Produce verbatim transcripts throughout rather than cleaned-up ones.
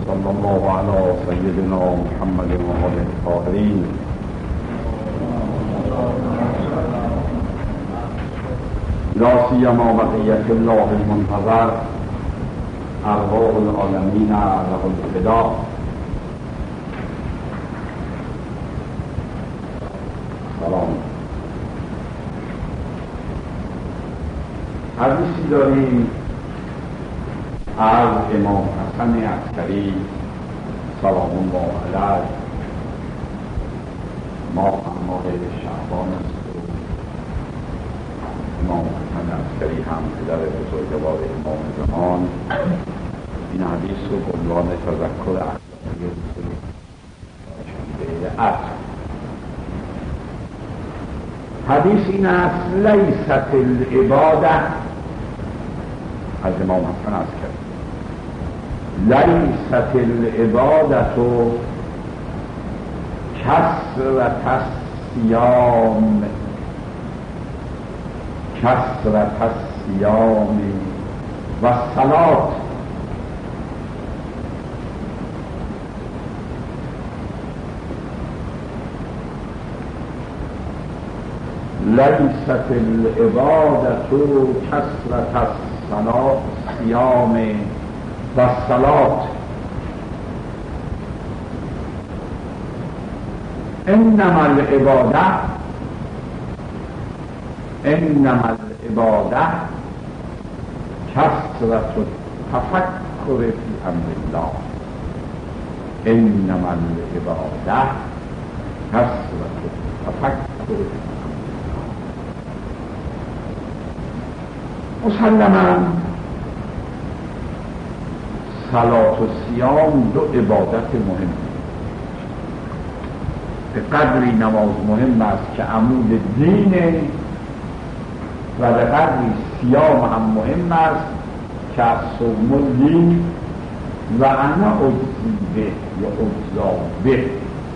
صلی الله علی سیدنا محمد و آله الطاهرین. لا سیما بقیة الله المنتظر، ارواح العالمین له الفدا. سلام. حدیثی داریم از امام حسن عسکری سلام الله علیه. ما ماه شعبان است و امام حسن عسکری هم پدر بزرگوار امام زمان این حدیث رو به عنوان تذکر اخلاقی شنبه عصر. حدیث این است: لیست العباده، از امام حسن عسکری، لیست العبادة کثرة الصیام کثرة الصیام و الصلاة. لیست العبادة کثرة الصیام و الصلاة، انما العباده انما العباده کثرة التفکر فی امر الله، انما العباده کثرة التفکر فی امر الله. مسلماً صلات و صیام دو عبادت مهم، به قدری نماز مهم است که عمود دینه و به قدری صیام هم مهم است که از صوم الدین و انا اجزی به یا اجزا به،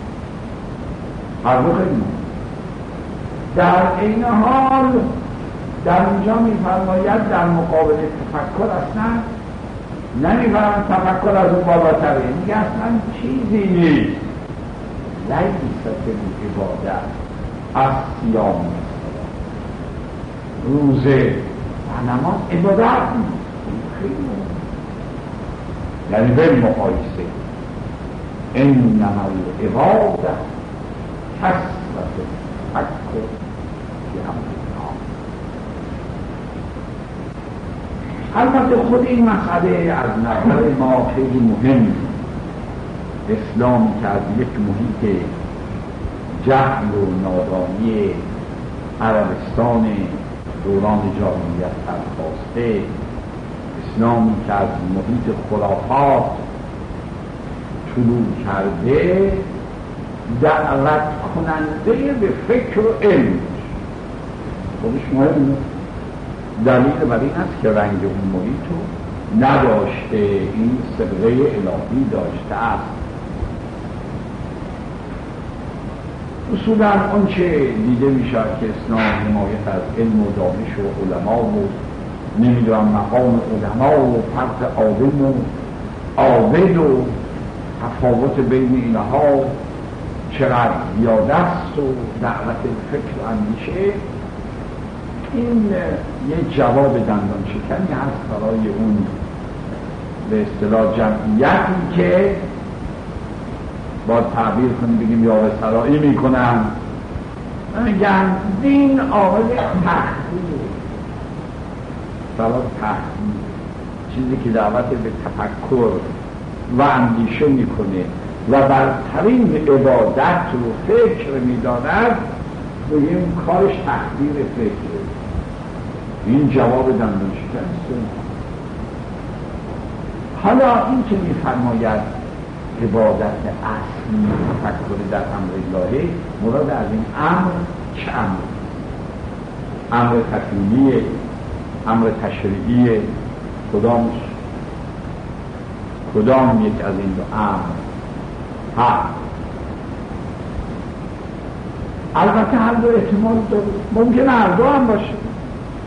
هر دو خیلی مهم. در این حال در اینجا می‌فرماید در مقابل تفکر اصلا نمی‌فرماید تفکر از اون بالاتره، میگه اصلا چیزی نیست. لیست العباده از صیام، روزه و نماز عبادت نیست، یعنی به مقایسه انما العباده کثرة التفکر فی امر الله. البته خود این مسئله از نظر ما خیلی مهم. اسلام که از یک محیط جهل و نادانی عربستان دوران جاهلیت برخاسته، اسلامی که از محیط خرافات طلوع کرده، دعوت کننده به فکر و علم خودش مهم. دلیل بر این است که رنگ اون محیط رو نداشته، این سبقه الهی داشته است. اصولا اون چه دیده می شود که اسلام حمایت از علم و دانش و علما و نمیدونم مقام علما و فرق عالم و عابد و تفاوت بین اینها چقدر زیاده است و دعوت فکر و اندیشه، این یک جواب دندان شکنی هست برای اون به اصطلاح جمعیتی که با تعبیر کنیم بگیم یاوه سرایی میکنن، میگن دین عامل تحقیق، سلام تحقیق، چیزی که دعوت به تفکر و اندیشه میکنه و برترین عبادت رو فکر میداند، بگیم کارش تحقیر فکره. این جواب دندان شکن است. حالا این که میفرماید عبادت اصلی تفکر در امر الله، مراد از این امر چه امر؟ امر تکوینیه، امر تشریعیه، کدامش؟ کدام یک از این دو امر ها؟ البته هر دو احتمال داره، ممکنه هر دو هم باشه.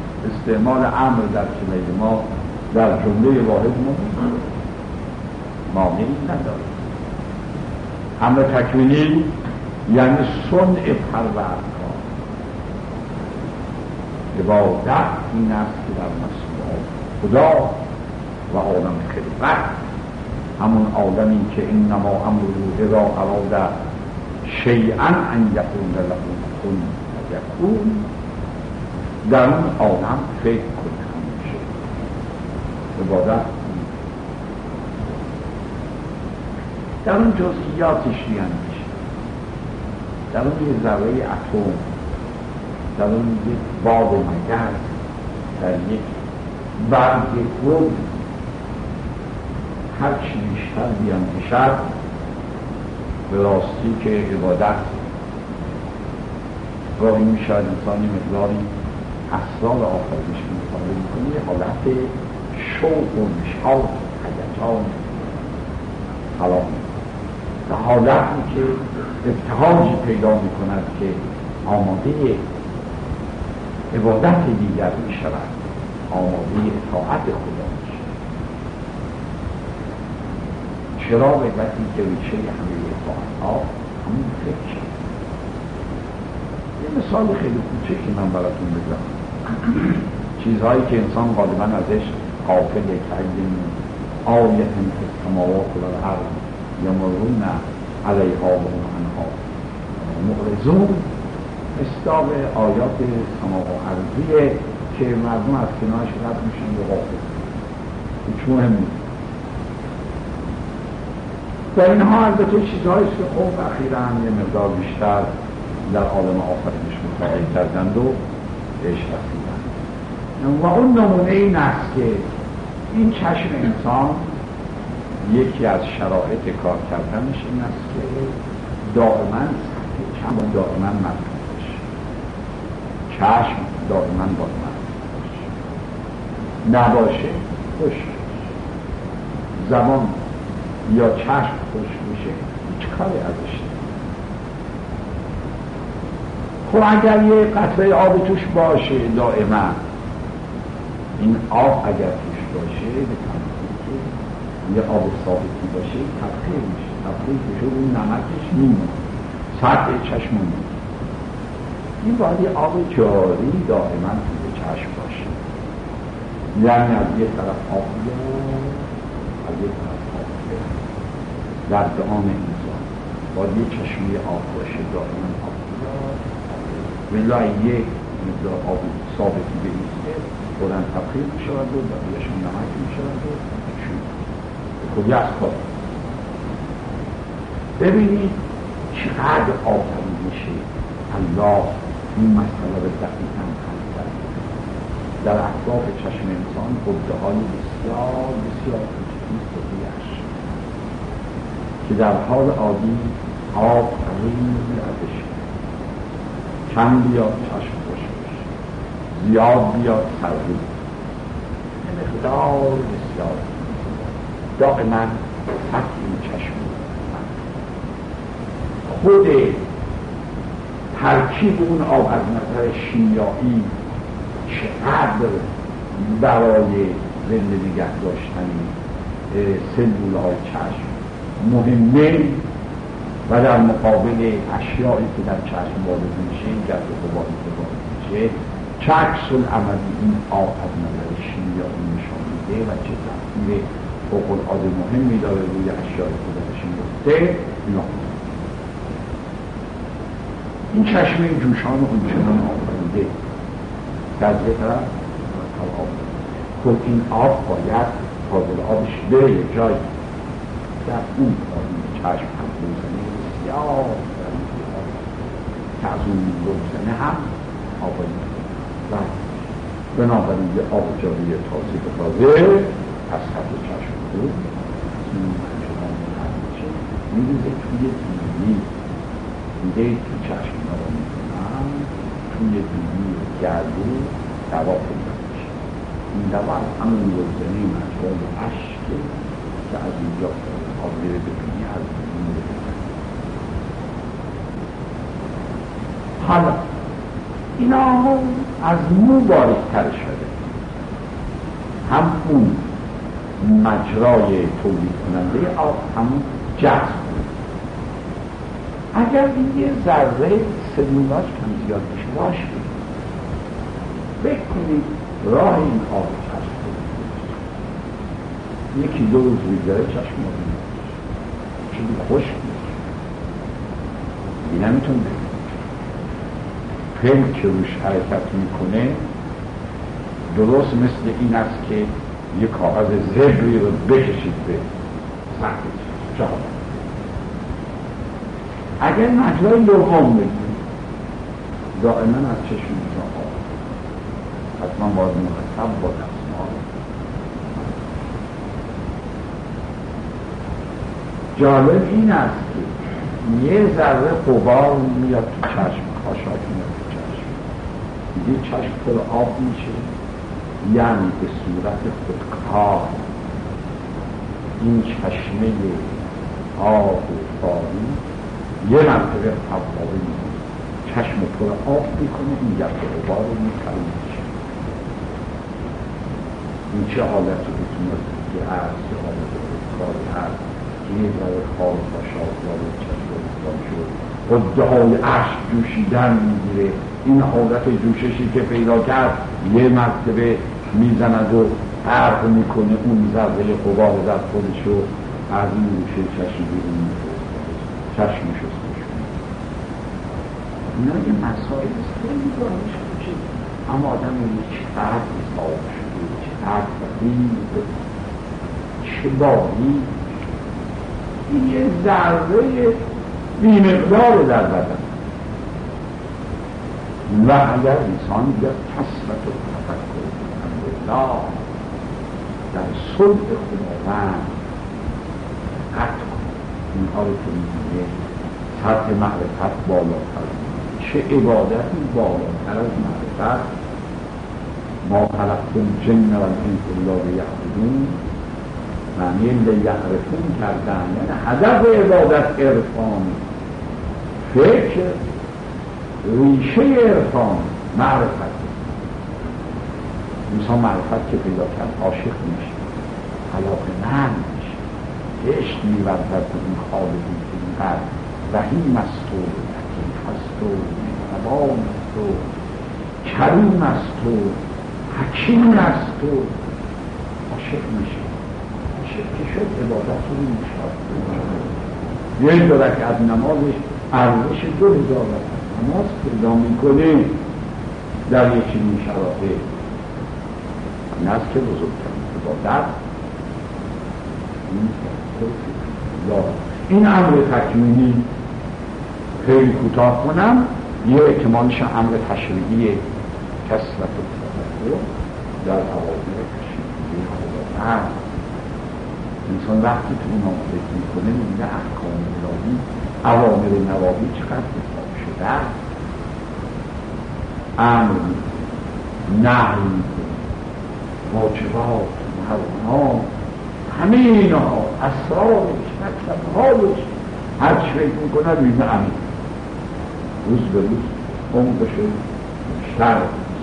استعمال امر در کلمه ما در جمله واحد ممکن، مانعی نداره. امر تکوینی یعنی صنع پروردگار. عبادت این است که در مسئولات خدا و عالم خلقت، همون عالمی که انما امره اذا اراد شیئا ان یقول له کن فیکون، در اون عالم فکر کنه همیشه. عبادت در اون جزئیاتش بیاندیشه، در اون یه ذره اتم، در اون یک باب مگس، در یک برگ گل، هر چی بیشتر بیاندیشد به راستی که عبادت گاهی میشود انسانی مقداری اسرار آفرینش که مطالعه میکنه، یه حالت شوق و نشاط هیجان حالا به حالتی که ابتهاجی پیدا میکند که آماده عبادت دیگر میشود، آماده اطاعت خدا میشود. چرا وقتی که ریشه همه اطاعت‌ها همون فکر. یه مثال خیلی کوچکی من براتون بزنم. چیزهایی که انسان غالبا ازش غافله، که این آیه که السماوات و الارض یمرون علیها و هم عنها معرضون، مصداق آیات سما و ارضیه که مردم از کنارش رد میشن و غافل، هیچ مهم نیست. و اینها البته چیزهایی که خوب اخیراً یه مقدار بیشتر در عالم آفرینش مطالعه کردند و بهش رسیدند. و اون نمونه این است که این چشم انسان یکی از شرایط کار کردنش این است که دائما سطح چشم دائما مرکز باشه، چشم دائما باید مرکز باشه، نباشه خوش زبان یا چشم خوش میشه هیچ کاری ازش نیست. خب اگر یه قطره آب توش باشه دائما، این آب اگر توش باشه به تنظیم که یه آب ثابتی باشه تبخیر میشه، تبخیر میشه اون نمکش میمونه، سطح چشم میمونه. این باید یه آب جاری دائما توی چشم باشه، یعنی از یه طرف آب بیاد از یه طرف آب بیاد. در دهان انسان باید یه چشمی آب باشه دائما آب بیاد، ولی یک مقدار آب ثابتی بریزه بودن تبخیر میشود و بقیه‌شون نمک میشود و چون خب یه از کار. ببینید چقدر آفرین میشه الله این مسئله رو دقیقاً حل کرده. در اطراف چشم انسان غده های بسیار بسیار کوچکی است که در حال عادی آب ریز ازش کم بیاد چشم خوش بشه، زیاد بیاد سردی، این مقدار بسیار دائما سطح این چشم خود ترکیب اون آب از نظر شیمیایی چقدر برای زنده نگه داشتن سلول‌های چشم مهمه و در مقابل اشیایی که در چشم وارد میشه، این گرد و غباری که وارد میشه، چه عکس العملی این آب از نظر شیمیایی نشان میده و چه تأثیر فوق‌العاده مهمی داره روی اشیایی که درش میفته. اینا این چشمه جوشان و اونچنان آفریده در یه طرف آب. خب این آب باید فاضل آبش بره یه جایی، در اون آبی چشم هم روزنه بسیار که از اون روزنه هم آبایی و بنابراین یه آب جاری تازه به تازه از خط چشم رو از اون منجران مرد میشه میریزه توی دیدی، میده توی چشم رو میکنم، توی دیدی گردو دوا پیدا میشه. این دوا از همون روزنه مجرد عشقه که از اینجا آب میره ببینی از این میره ببینی. حالا اینا از مو باریک‌تر شده، هم اون مجرای تولید کننده آب همون جذب. اگر این یه ذره سلولاژ کم زیاد بشه راش بید فکر کنید راه این آب چشم یکی دو روز بگذاره چشم آبی نمیشه چون خوش میشه این نمیتون بگید پل که روش حرکت میکنه درست مثل این است که یک کاغذ زبری رو بکشید به سطح چهار. اگر مجرای دوم بگید دائما از چشم میزا آب حتما باید مرتب با دستمال. جالب این است که یه ذره غبار میاد تو چشم خاشاک میاد تو چشم دیگه چشم پر آب میشه یعنی به صورت خودکار این چشمه آب و فاری یه مرتبه حوابه میکنه چشم پر آب میکنه این گرد غبار رو میکنه این چه حالت رو بتونه که هست چه حالت خودکاری هست که یه ذره خال و شاد وارد چشم رو شد قده های عشق جوشیدن میگیره این حالت جوششی که پیدا کرد یه مرتبه میزند و حرف میکنه اون ذره غبار در خودش رو از این روشه چشم بیرون میفرسته چشمش استشون اینا یه مسائل است خیلی دارش بچه اما آدم اینه چقدر اصاب شده چقدر غریب چه باری این یه ذره بیمقدار در بدن و اگر انسان بیاد کسرت و تفکر الحمدلله در صلح خداوند قطع کن اینها رو که میگه سطح معرفت بالاتر چه عبادتی بالاتر از معرفت ما خلقت الجن و الانس الا لیعبدون معنی لیعرفون کردن یعنی هدف عبادت عرفان فکر ریشه عرفان معرفت انسان معرفت که پیدا کرد عاشق میشه علاقه‌مند میشه عشق می‌ورزد به این خالقی که اینقدر رحیم است و لطیف است و مهربان است و کریم است و حکیم است و عاشق میشه عاشق که شد عبادت رو میشه یک دو رکعت نمازش ارزش دو هزار رکعت نماز پیدا میکنه در یک چنین شرایط این است که بزرگترین عبادت این امر تکوینی خیلی کوتاه کنم یه احتمالش امر تشریعی کسرت و تفکر در اوامر تشریعی خداوند انسان وقتی تو اون فکر میکنه میبینه احکام الهی اوامر و نواهی چقدر حساب شده امر میکنه نهی میکنه واجبات محرمات همه اینها اسرارش مکتبهایش هر چی فکر میکنه میبینه امر روز به روز عمقش بیشتر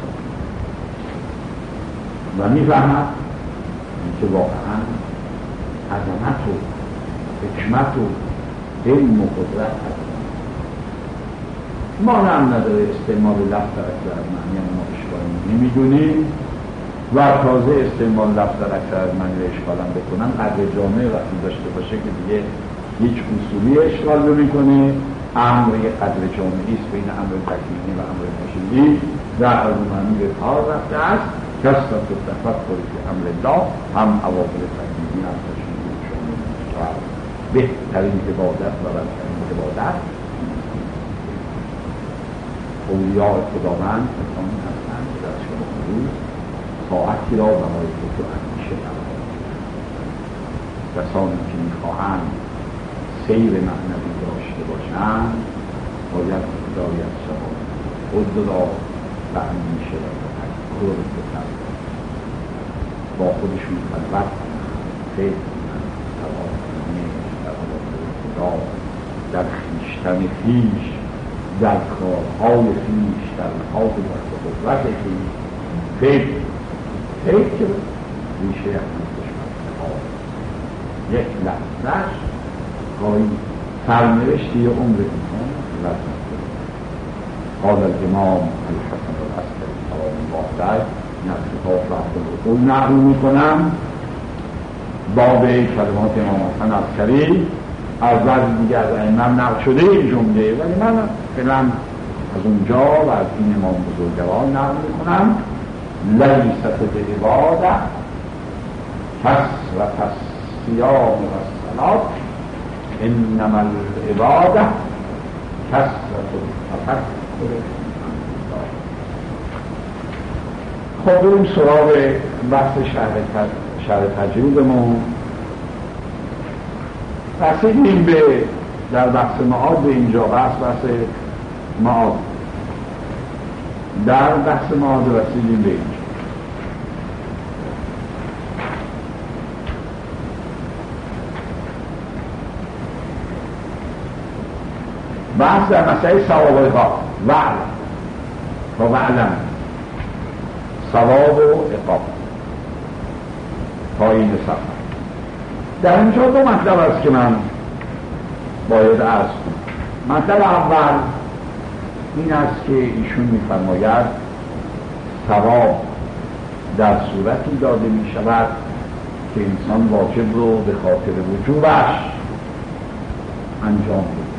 و میفهمد که واقعا عظمت و حکمت و علم و قدرت هست ما هم نداره استعمال لفظ در اکثر از معنی ما اشکالی نمیدونیم و تازه استعمال لفظ در اکثر از معنی اشکالم بکنن قدر جامعه وقتی داشته باشه که دیگه هیچ اصولی اشکال رو میکنه امر یک قدر جامعی است بین امر تکوینی و امر تشریعی در از معنی به کار رفته است کسرت و تفکر که امر الله هم عواقب تکوینی هم تشریعی شامل است بهترین عبادت و بهترین عبادت اولیاء خداوند کسانی هستند که در شب روز ساعتی را برای فکر و اندیشه نمایند کسانی که میخواهند سیر معنوی داشته باشند باید مقداری از شبان خود را به اندیشه و تفکر بکنند با خودشون خلوت کنند فکر کنند در آفرینش در عواقب خدا در خویشتن خویش در کارهای خویش در خاک و قدرت خویش فکر فکر ریشه احمد دشمن یک لحظهش گاهی سرنوشتی عمر انسان لحظه. قال الامام الحسن العسکری سلام الله علیه، این از کتاب رحمة الله نقل میکنم، باب کلمات امام حسن عسکری از بعضی دیگر از ائمه نقل شده این جمله، ولی من فعلا از اونجا و از این امام بزرگوار نقل میکنم. لیست بعباده کثرة الصیام والصلاة انما العباده کثرة التفکر. خب بریم سراغ بحث شرح شرح تجریدمون. رسیدیم به در بحث معاد به اینجا، بحث بحث معاد در بحث معاد رسیدیم به اینجا. بحث در مسئله ثواب و عقاب وعلم و وعلم ثواب و عقاب پایین سفر. در اینجا دو مطلب است که من باید عرض کنم. مطلب اول این است که ایشون می‌فرماید ثواب در صورتی داده می شود که انسان واجب رو به خاطر وجوبش انجام بده.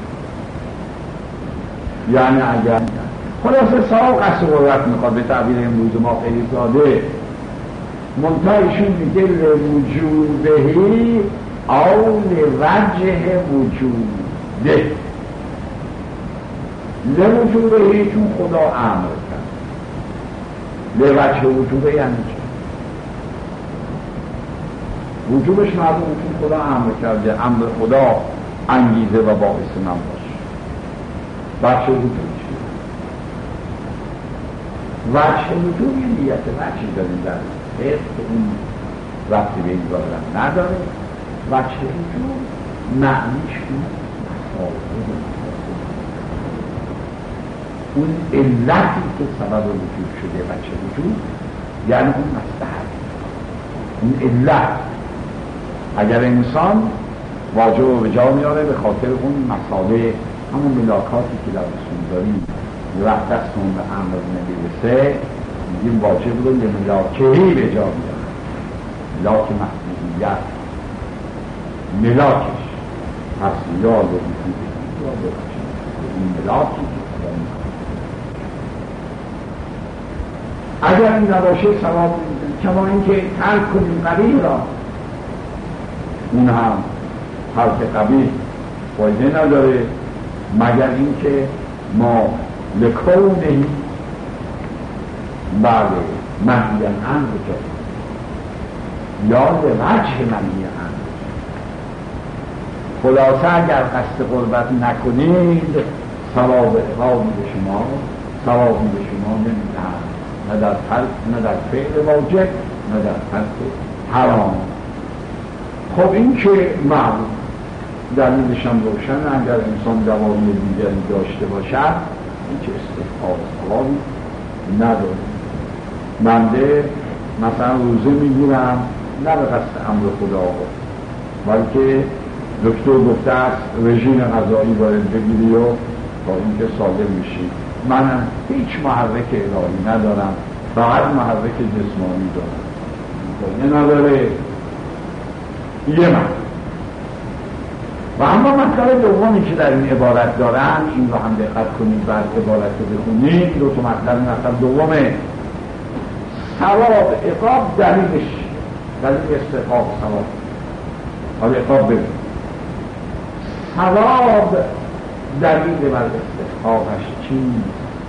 یعنی اگر خلاصه ثواب قصد قدرت میخواد، به تعبیر امروز ما خیلی ساده، منتها ایشون میگه لوجوبهی او لوجه وجوده. لوجوبهی چون خدا امر کرد، لوجه وجوده یعنی چه؟ وجوبش معلومه چون خدا امر کرده، امر خدا انگیزه و باعث من باشه. وجه وجود چیه؟ وجه وجود یه نیت وجهی داریم در حیث که اون وقتی به این دارم نداره. وجه وجود معنیش اون اون علتی که سبب وجود شده وجه وجود یعنی اون مصلحت، اون علت. اگر انسان واجب رو به جا میاره به خاطر اون مساله، همون ملاکاتی که در رسول داریم، وقت دستون به امر نمیرسه میگیم واجب رو لملاکهی به جا میاره. ملاک محبوبیت ملاکش پس یاد و وجود این ملاکی که اگر این نباشه ثواب میدن. کما اینکه ترک کنیم قبیل را، اون هم ترک قبیل فایده نداره مگر اینکه ما لکونه بعد منهی عنه بجاییم یا لوجه منهی عنه. خلاصه اگر قصد قربت نکنید ثواب عقابی به شما ثوابی به شما نمیدهند، نه در ترک، نه در فعل واجب، نه در ترک حرام. خب این که معلوم دلیلش هم روشن، اگر انسان دوامی دیگری داشته باشد این که استحقاق ثوابی نداره. بنده مثلا روزه میگیرم نه به قصد امر خدا، بلکه دکتر گفته است رژیم غذایی باید بگیری و تا اینکه سالم میشی. من هیچ محرک الهی ندارم، فقط محرک جسمانی دارم. این نداره یه من. و اما مطلب دومی که در این عبارت دارن، این رو هم دقت کنید بعد عبارت رو بخونید. دو تا مطلب. مطلب دومه ثواب عقاب دلیلش دلیل استحقاق ثواب. حالا عقاب ببین ثواب دلیل بر استحقاقش چیست؟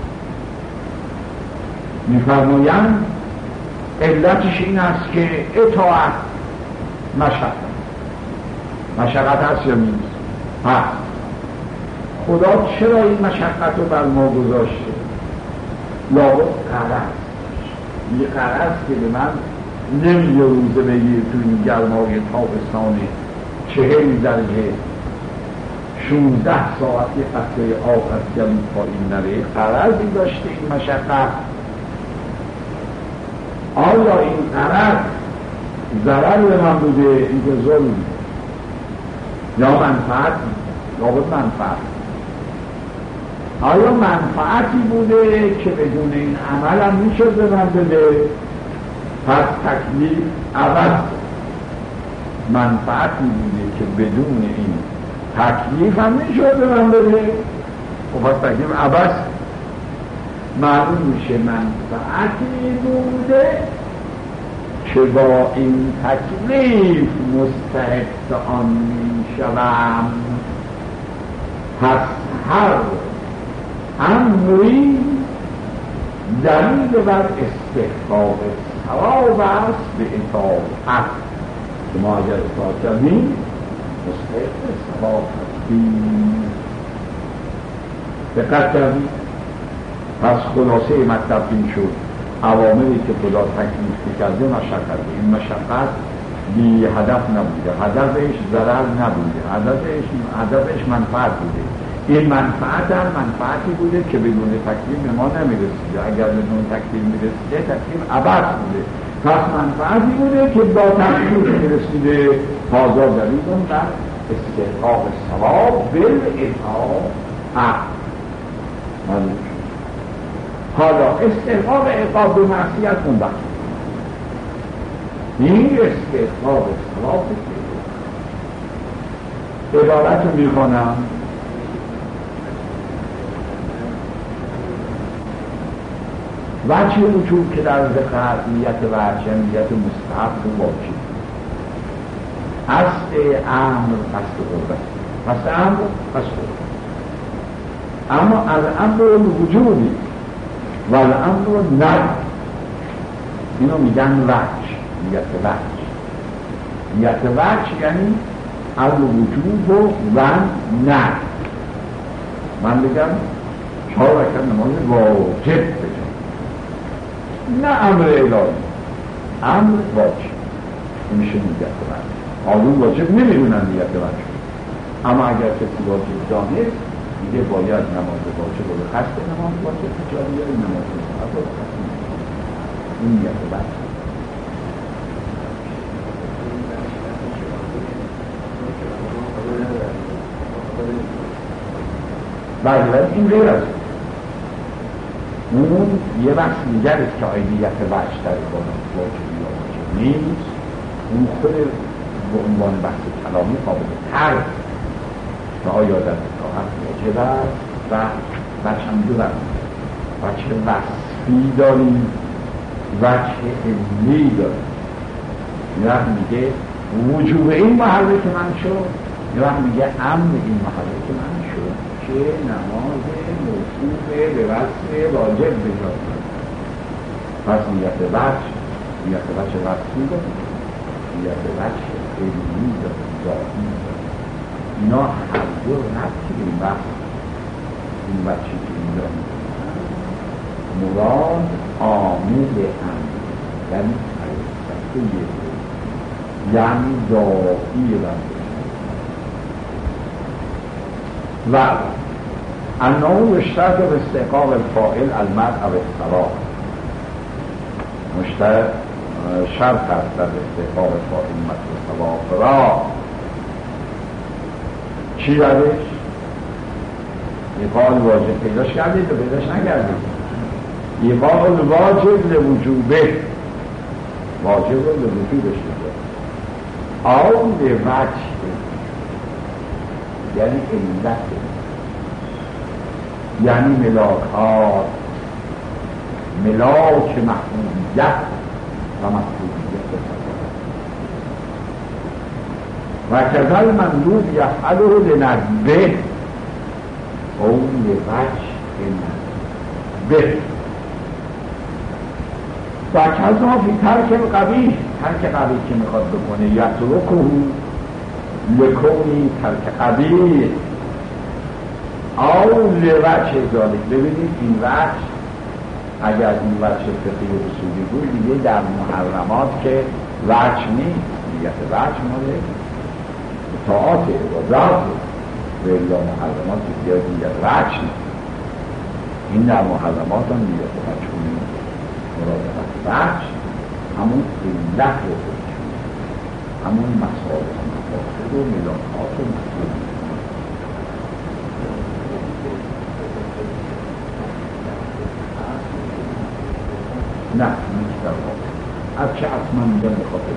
میفرمایند علتش این است که اطاعت مشقت مشقت هست یا نیست؟ هست. خدا چرا این مشقت رو بر ما گذاشته؟ لابد قرض یه قرض که به من نمیگه روزه بگیر تو این گرمای تابستان چهل درجه شونزده ساعت یه قطره آب از گلو پایین نره. قرضی داشته این مشقت. آیا این قرض ضرر به من بوده؟ این که ظلم یا منفعت لابد منفعت. آیا منفعتی بوده که بدون این عمل هم میشد به من بده؟ پس تکلیف عوض. منفعتی بوده که بدون این تکلیف هم میشد به من بده، و پس تکلیف عوض. معلوم میشه منفعتی بوده که با این تکلیف مستحق آن میشوم. پس هر امری دلیل بر استحقاق ثواب است به اطاعت، که ما اگر اطاعت کردیم مستحق ثواب هستیم. دقت کردیم؟ پس خلاصه مطلب این شد عواملی که خدا تکلیف کرده مشقت. این مشقت بی هدف نبوده، هدفش ضرر نبوده، هدفش هدفش منفعت بوده. این منفعت هم منفعتی بوده که بدون تکلیف ما نمیرسیده. اگر بدون تکلیف میرسیده تکلیف عبث بوده. پس منفعتی بوده که با تکلیف میرسیده. هذا دلیل بر استحقاق ثواب بالاطاعت. حالا استحقاق عقاب و معصیت اون وقت این استحقاق ثواب که عبارت رو میخونم. وجه وجود که در ذکر نیت وجه نیت مستحب و واجب. اصل امر قصد قربت، قصد امر قصد قربت. اما الامر الوجودی و الامر ند، اینو میگن وجه، نیت وجه. نیت وجه یعنی الوجود و ند. من بگم چهار رکعت نماز واجب بجا، نه امر الهی، امر واجب. میشه نیت وجه. آدم واجب نمیدونن نیت وجه، اما اگر کسی واجب دانست دیگه باید نماز واجب رو به قصد نماز واجب تجاری یا نماز مستحب رو به قصد نماز. این نیت وجه. بله این غیر از اون یه بحث دیگر است که آیدیت وجه در عبادت واجب یا واجب نیست. اون خود به عنوان بحث کلامی قابل ترک که آیا در اطاعت واجب است و وجه هم دو برد. وجه وصفی داریم، وجه علمی داریم. یه وقت میگه وجوب این محرک من شد، یه وقت میگه امر این محرک من شد که نماز موصوف به وصف واجب بجا کنه. پس نیت وجه نیت وجه وصفی داریم، نیت وجه علمی داریم، ذاتی داریم. اینا هر دو ربطی به این بحث این بچه که اینجا مراد عامل امر یعنی فلسفه یعنی داعی بنده و انه یشترط به استحقاق الفاعل المرء او الثواب. مشترط شرط هست در استحقاق فاعل مرء و ثواب را. چی روش؟ ایقاع واجب پیداش کردید و پیداش نکردید. ایقاع واجب لوجوبه، واجب رو لوجوبش بده. آن به وجه یعنی علت، یعنی ملاکات، ملاک محمودیت و محمودیت و کذل مندوب یفعله لنجبه اون لوجه نجبه و کذا فی ترک القبیح، ترک قبیح که میخواد بکنه یترکه لکونی ترک قبیح او لوجه ذالک. ببینید این وجه اگر این وجه فقهی و اصولی بود دیگه در محرمات که وجه نیست، نیت وجه ماله اطاعات عبادات و الا محرمات که دیگه نیت وجه نیست. این در محرمات هم نیت وجه نیست. مراد وجه همون علت رو بکنید، همون مسائل مفاسد و ملاحات و مطلوب. نه نیست از چه اصلا میگن به خاطر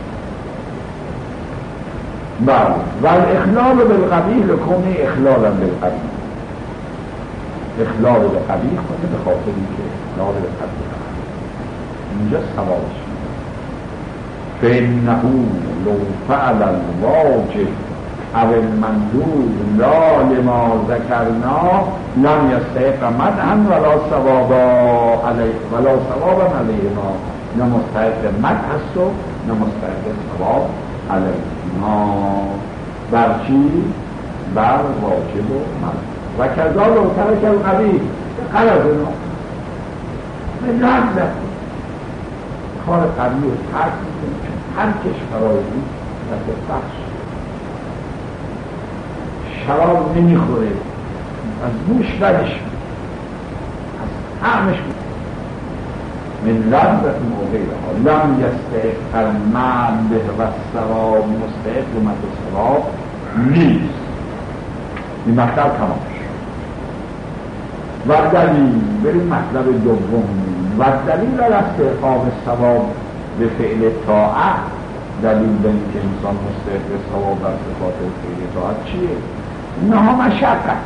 بله و الاخلال بالقبیح لکنه اخلالا بالقبیح، اخلال بالقبیح کنه به خاطر اینکه اخلال بالقبیح اینجا سوالش فإنه لو فعل الواجب او المندوب لا لما ذکرنا لم یستحق مدحا ولا ثوابا علیه ولا ثوابا علیه ما، نه مستحق مدح است و نه مستحق ثواب علیه ما. بر چی؟ بر واجب و مندوب و کذا لو ترک القبیح غرض ما به لحظه کار قبیح رو ترک میکنه، چون ترکش برای این دفعه بخش شراب نمیخوره، از بوش بدش از طعمش من لذت موقعها لم یستحق المنده و ثواب، مستحق و مد ثواب نیست. این مطلب تمام شد. و دلیل بریم مطلب دوم و دلیل در استحقاق ثواب به فعل طاعت، دلیل به اینکه انسان مستحق ثواب بر صفات فعل طاعت چیه؟ اینها مشقت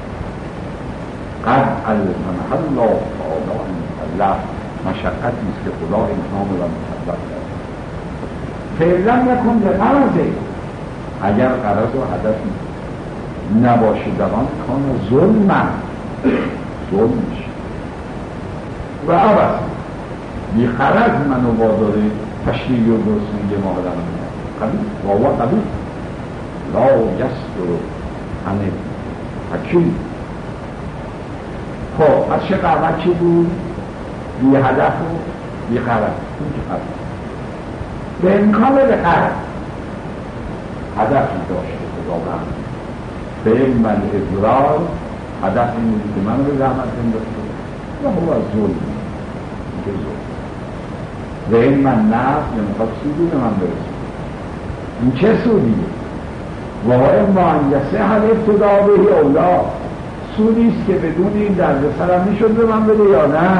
قد علمنا الله تعالی المکلف، مشقت نیست که خدا انسان را مکلف کرد. فعلا نکن به غرضه، اگر غرض و هدف نباشه دوان کان ظلم ظلم میشه و عبث بی غرض منو واداره تشریعی و درستگی ما آدم قبیل واوا قبیل لا یستر همه حکیم. خب از چه قرمت چی بود؟ بی هدف و بی غرض. این که قرض به امکان به غرض هدفی داشته خداوند به علم الاضرار، هدف این بودی که من رو زحمت بندازه و هو از ظلم که ظلم به علم النفس نمیخواد سودی به من برسه. این چه سودیه؟ واقعا مهندسه هر ابتدا بهی اولا، سودیست که بدون این درد سرم میشد به من بده یا نه؟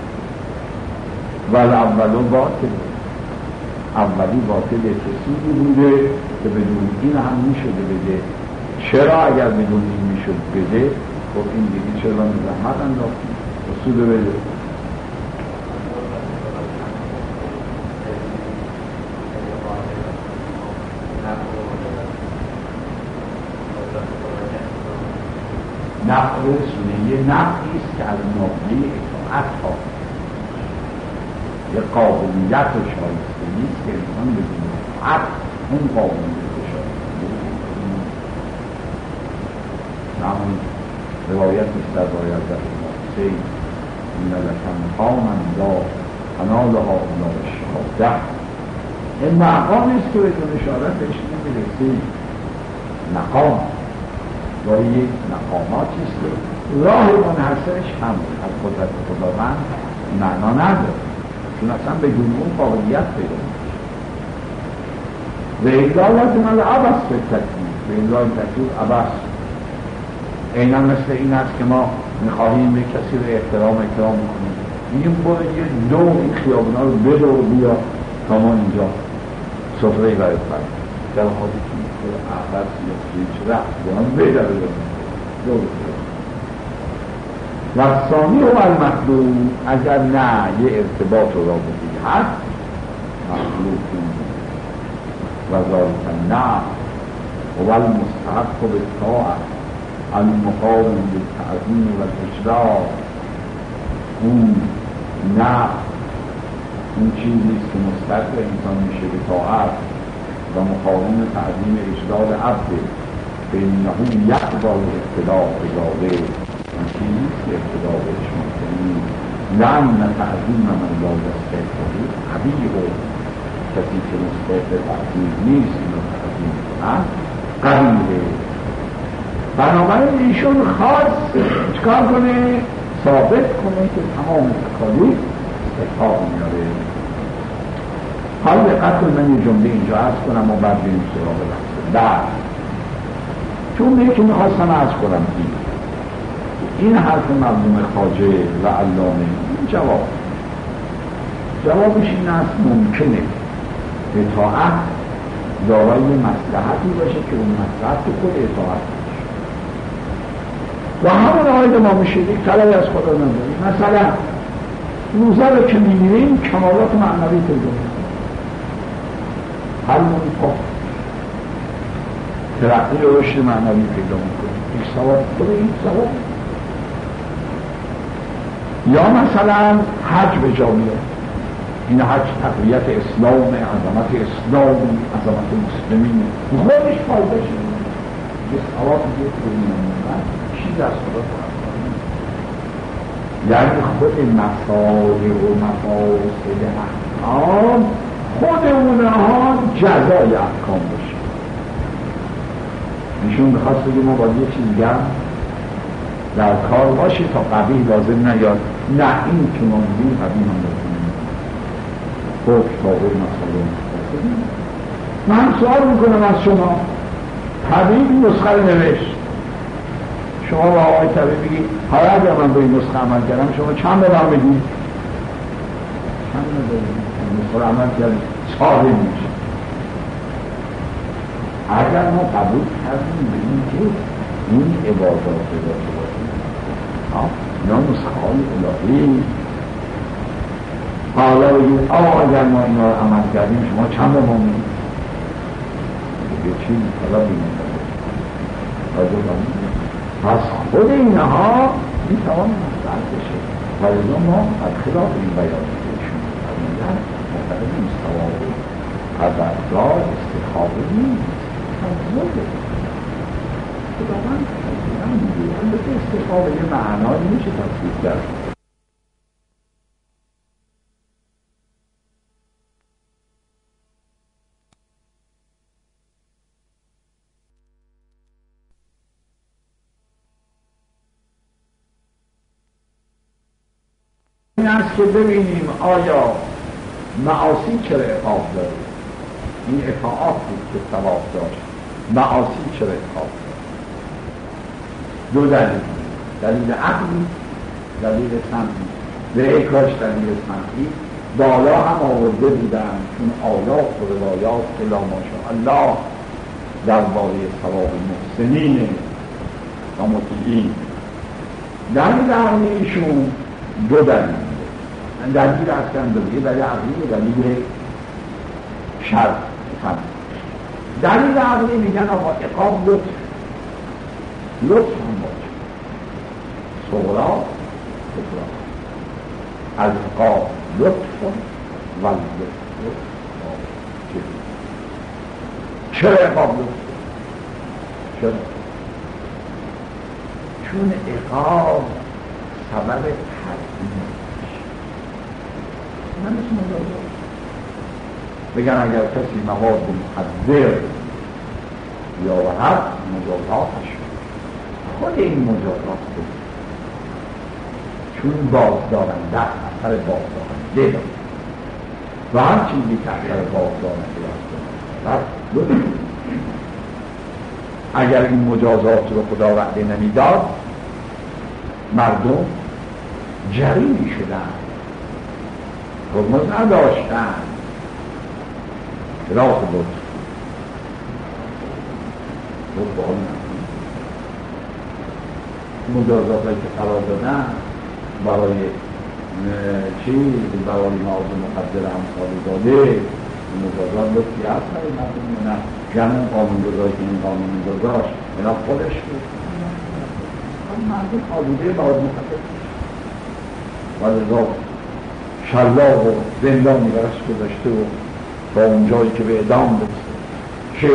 ولی اولو باطله، اولی باطله که سودی بوده که بدون این هم میشده بده. چرا اگر بدون این میشد بده؟ خب این دیگه چرا زحمت انداختی و سود بده؟ نفع رسونه یه نفعیست که از ناحیه اطاعت ها یه قابلیت و شایستگیست که انسان بدون اطاعت اون قابلیت و شایستگی همون روایت است در باید در مقصه این لکن قامن دا قنالها اولا شهاده. این مقامیست که بدون اشارتش نمیرسی، مقام گاهی یک مقاماتیست که راه منحصرش هم از قدرت خداوند معنا نداره، چون اصلا بدون اون قابلیت پیدا میشه. و اقدالات مال عباس به تکلیف، به اقدال تکلیف عباس اینا مثل این است که ما میخواهیم به کسی رو احترام اکرام میکنیم، میگیم برو یه دو این خیابونا رو بدو و بیا تا ما اینجا سفره برای فرد در حالی که تو عباس یا هیچ رفت برام بدر دو و ثانی و المخلوق اگر نه یه ارتباط و رابطی هست مخلوق و ذالک نه و المستحق بالطاعت المقارن بالتعظیم و الاشراف، اون نه اون چیزیست که مستحق انسان میشه به طاعت و مقارن تعظیم اشراف عبده به انهو یقبل اقتداء اجازه اون چیزیست که اقتداء بهش ممکنی لعن تعظیم من لا یستحقه قبیح و کسی که مستحق تعظیم نیست اینو تعظیم کنن قبیحه. بنابراین ایشون خواست چکار کنه؟ ثابت کنه که تمام تکالیف استحقاق میاره. حال دقت من یه جمله اینجا عرض کنم و بعد بریم سراغ بحث. بعد جمله که میخواستم عرض کنم این این حرف مرحوم خواجه و علامه جواب جوابش این است ممکنه اطاعت دارای مصلحتی باشه که اون مصلحت به خود اطاعت باشه و همون آقای ما میشه یک طلبی از خدا نداریم. مثلا روزه رو که میگیریم کمالات معنوی پیدا میکنیم، حلمون پا ترقی و رشد معنوی پیدا میکنیم، این ثواب خود این ثواب. یا مثلا حج به جا میاد، این حج تقویت اسلام، عظمت اسلام، عظمت مسلمین خودش فایده شده یه ثواب دیگه کنیم چیز از خدا کنم، یعنی خود مصالح و مفاسد احکام خود اونها جزای احکام باشه. ایشون میخواست بگه ما باید یه چیز گم در کار باشه تا قبیح لازم نیاد، نه این که ما میگیم قبیح هم لازم نیاد خود تابع مصالح مفاسد. من سوال میکنم از شما، طبیب نسخه رو نوشت، شما با آقای طبیب بگید حالا اگر من به این نسخه عمل کردم شما چند به من بگید؟ چند به من بگید؟ نسخه عمل کردم چاره میشه. اگر ما قبول کردیم به این که این عبادات داشته باشیم اینا نسخه های الهی، حالا بگید آقا اگر ما اینا رو عمل کردیم شما چند به ما بگید؟ بگید چی؟ حالا بگید پس خود اینها میتوان مصدر بشه و ازا ما از خلاف این بیانی که ایشون فرمودن مطلب نیست، ثواب قدردار استخابه نیست، تنظره خدا من تنظیرم میگه البته استخابه یه معنایی میشه تصدیق کرد. این است که ببینیم آیا معاصی چرا عقاب داره، این اطاعات بود که ثواب داشت، معاصی چرا عقاب داره؟ دو دلیل، دلیل عقلی، دلیل سمعی. به اکاش دلیل سمعی بالا هم آورده بودن چون آیات و روایات الا ماشاءالله درباره ثواب محسنین و مطیعین. دلیل عقلی ایشون دو دلیل، دلیل اصلا دلیل دلیل عقلی و دلیل شرط هم. دلیل عقلی میگن آقا عقاب لطف لطف هم باشه، صغرا کبرا، از عقاب لطف و لطف. چرا عقاب لطف؟ چرا؟ چون عقاب سبب تدبیر من اسم مجازات بگن اگر کسی مواد مخدر یا وحد مجازاتش خود این مجازات بود چون بازدارنده اثر بازدارنده دارد و هر چیزی که اثر بازدارنده دارد اگر این مجازات رو خدا وعده نمیداد مردم جری می شدن، حرمت نداشتن، خلاف بود بود با آن مجازات که قرار دادن برای چیز برای ناز مقدر امثال داده مجازات لطفی هست برای مردم نه جمعون قانون گذاشت این قانون گذاشت اینا خودش بود مردم آلوده باید مقدر و لذا شلاق و زندانی برش گذاشته و با اون جایی که به اعدام برسه که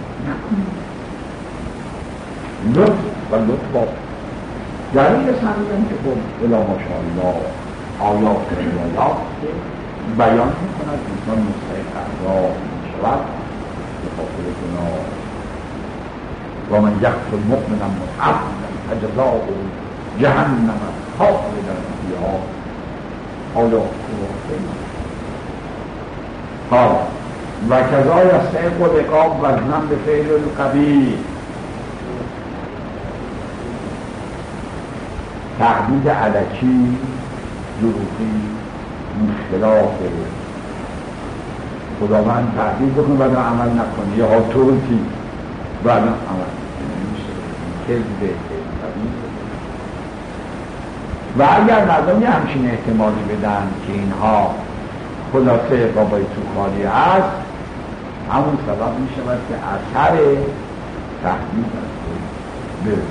لطف و لطف با دلیل سمیدن که خود الا ماشاءالله آیات و روایات بیان میکند انسان مستحق اعراض میشود به خاطر گناه و من یقتل مؤمنا متعمدا فجزاؤه جهنم خالدا فیها آیات و روایات. حالا و کذا یستحق العقاب وزنا به فعل القبیح. تهدید علکی، دروغی، مشکلات خداوند تهدید بکن بعد عمل نکنی یا هاتوتی بعد عمل کذب و اگر مردمی همچین احتمالی بدن که اینها خلاصه قابای توخالی است، همون سبب می شود که اثر تهدید است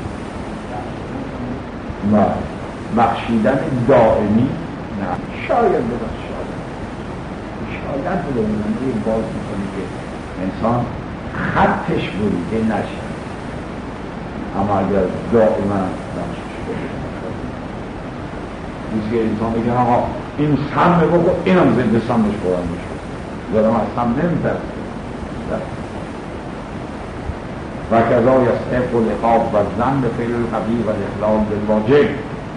و بخشیدن دائمی نه شاید ببخش شاید شاید به دنیایی باز میکنی که انسان خطش بریده نشد، اما اگر دائما بخشش بریده نیست که انسان بگه آقا این سمه بکن اینم زنده سمش خورم میشه دارم از سم نمیترسه و کذا یستحق العقاب وزنا به فعل القبیح و الاخلال بالواجب.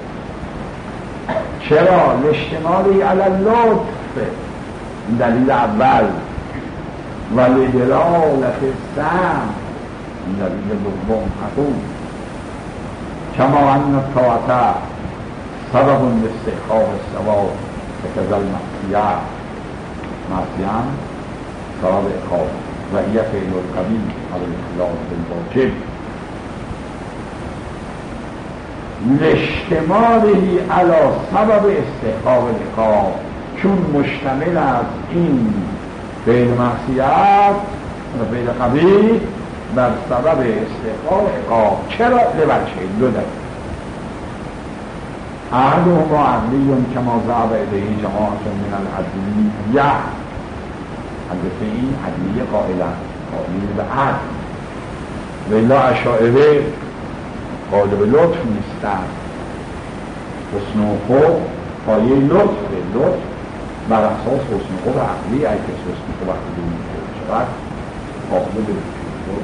چرا؟ لاشتمالی علی اللطف، این دلیل اول، و لدلالت سم، این دلیل دوم. حقوق کما ان الطاعة سبب لاستحقاق الثواب فکذا المعصیة معصیة سبب عقاب و هی فعل القبیح علی الاخلال بالواجب لاشتمالی علی سبب استحقاق العقاب، چون مشتمل از این فعل معصیت و فعل قبیح بر سبب استحقاق عقاب. چرا؟ لبچه دو دلیل. احدهما عقلی کما ذهب الیه جماعة من العدلیه، البته این عدلیه قائلن قائلین به عدل و الا اشاعره قائل به لطف نیستن. حسن و خوب پایه لطف لطف بر اساس حسن و خوب عقلی اگه کسی حسن و خوب عقلی میشه چقدر قابل به لطف.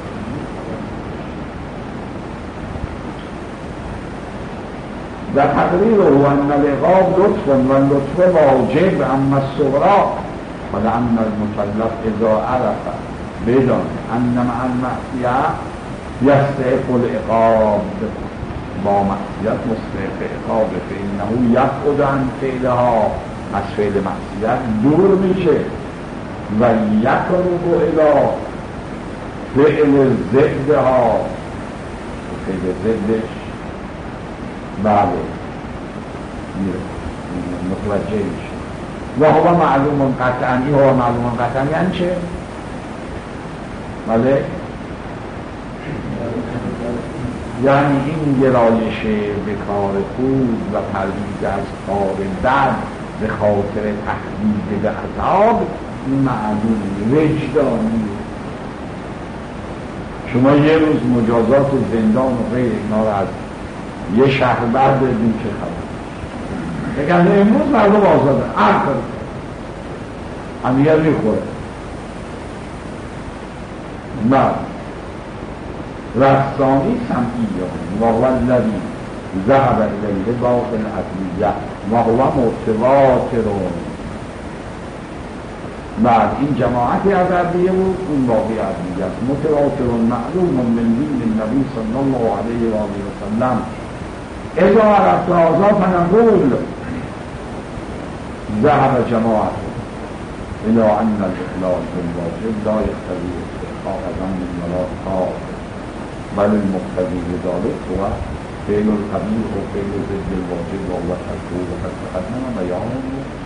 و تقریر و ان العقاب لطف و لطف واجب اما الصغرا و لأن المکلف اذا عرف بدان ان مع المعصیه یستحق العقاب، با معصیت مستحق عقاب فانه یبعد عن فعلها، از فعل معصیت دور میشه و یقرب الی فعل ضدها، فعل ضدش بله میره متوجه میشه. و هو معلوم قطعا، این هو معلوم قطعا یعنی چه؟ بله یعنی این گرایش به کار خوب و پرهیز از کار بد به خاطر تهدید به عذاب معلوم وجدانی. شما یه روز مجازات زندان و غیر اینا رو از یه شهر بعد بدین چه خبر بگن امروز مردم آزاده هر کاری هم دیگر میخوره بعد رسانی سمعیان و هو الذی ذهب الیه باطل العدلیه و هو متواتر. بعد این جماعتی از عدلیه بود، اون باقی عدلیه است. متواتر معلوم من دین النبی صلی الله علیه و آله و سلم اذا عرفت هذا فنقول ذهب جماعت الى ان الاخلال بالواجب لا يقتضي استحقاق ذنب ولا عقاب، بل المقتضي لذلك هو فعل القبیح و فعل ضد الواجب و هو ترکه وقد تقدم بیانه.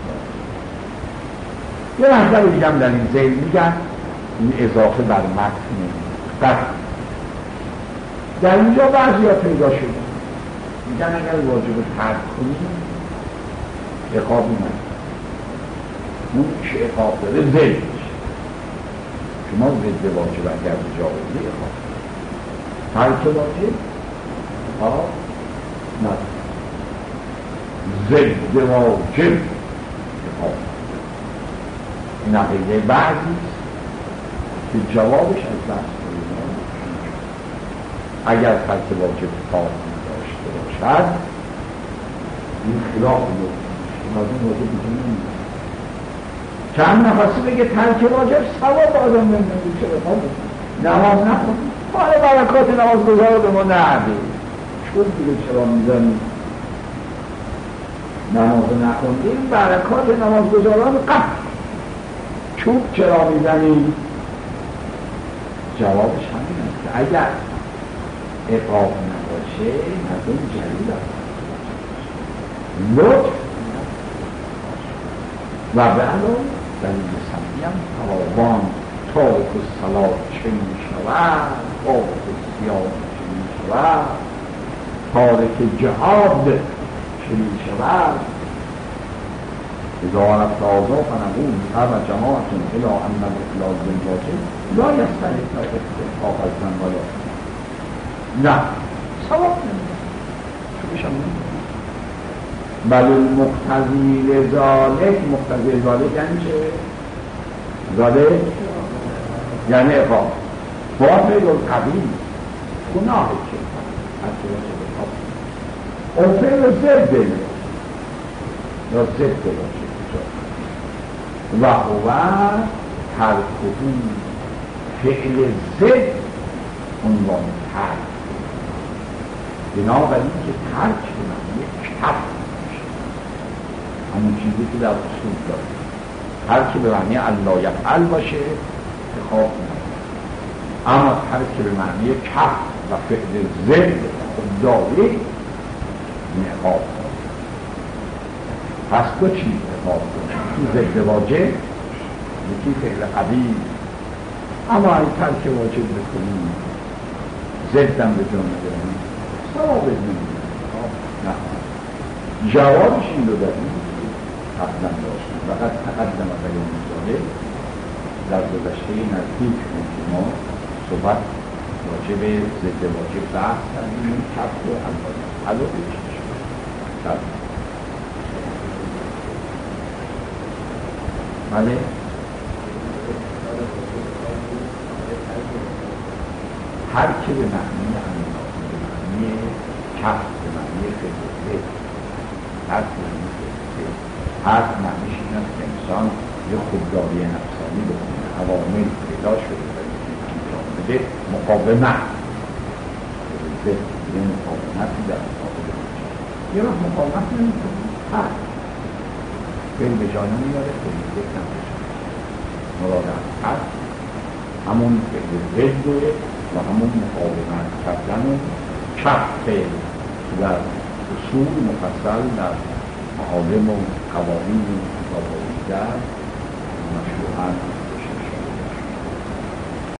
یه مطلب دیگه هم در این ذیل میگن، این اضافه بر متن قطع در اینجا بعضی ها پیدا شده میگن اگر واجب ترک کنیم عقابی نداره، اون چه عقاب داره ضد میشه. شما ضد واجب اگر به جا بودی عقاب ترک واجب عقاب نداره، ضد واجب عقاب. این عقیده بعضی که جوابش از دست کنیم اگر ترک واجب ترک داشته باشد این خلاف لطف میشه، این واجب میشه نمیشه چند نفسی بگه ترک واجب ثواب آدم نمیدونی چرا خواب نماز نخون حالا برکات نماز گذار به ما نهده چون دیگه چرا میزنی نماز نخوندیم برکات نماز گذاران قطع چوب چرا میزنی جوابش همین است که اگر عقاب نباشه مردم جلیل است لطف و به علاوه دلیل سمیم فراوان تارک الصلاة چه می شود تارک الصیام چه می شود تارک جهاد چه می شود اذا رفت آزا فنقول هر جماعتون الى ان الاخلاص بالواجب لا یستحق استحقاق از من باید نه ثواب نمیده چونش هم نمیده بل المقتضی لذالک مقتضی ذالک یعنی چه؟ ذالک یعنی اقام باطل القبیل گناه چه؟ از چه باشه اون فعل زد دلیل یا زد باشه و هو ترکهو فعل زد عنوان ترک بنابراین که ترک بنابراین کف همون چیزی که در اصول داره هر که به معنی الله یفعل باشه اتخاذ نمیشه اما هر که به معنی کف و فعل زد خودداری نقاب پس دو چیز نقاب تو زد واجب یکی فعل قبیل اما این ترک واجب بکنیم زدم به جان نگرمی ثواب نمیشه نه جوابش این رو داریم قبلا داشتیم وقت تقدم بیان میزاده در گذشته نزدیک که ما صحبت واجب ضد واجب بحث کردیم کف و اندازه علاقه چیز شد بله هر که به معنی اندازه به معنی کف به معنی خیلی هر که به معنی هر معنیش این است که انسان یه خودداری نفسانی بکنه عوامل پیدا شده و انجام بده مقاومت یه مقاومتی در مقابل یه وقت مقاومت نمیکنه هر فیل به جانه میاره فیل یک نمیشه مراد هر همون فیل رجوه و همون مقاومت کردن کف فیل در اصول مفصل در معالم و قوانین و قواعد در مشروعات